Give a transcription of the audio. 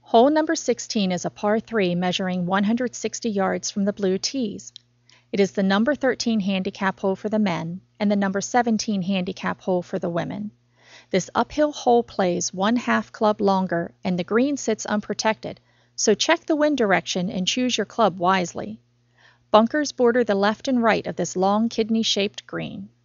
Hole number 16 is a par 3 measuring 160 yards from the blue tees. It is the number 13 handicap hole for the men and the number 17 handicap hole for the women. This uphill hole plays 1/2 club longer and the green sits unprotected, so check the wind direction and choose your club wisely. Bunkers border the left and right of this long kidney-shaped green.